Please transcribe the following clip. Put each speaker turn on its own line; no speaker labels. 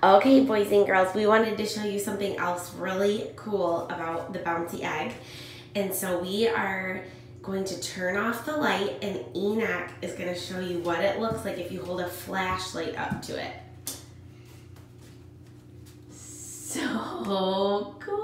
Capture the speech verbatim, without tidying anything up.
Okay, boys and girls, we wanted to show you something else really cool about the Bouncy Egg. And so we are going to turn off the light, and Enoch is going to show you what it looks like if you hold a flashlight up to it. So cool.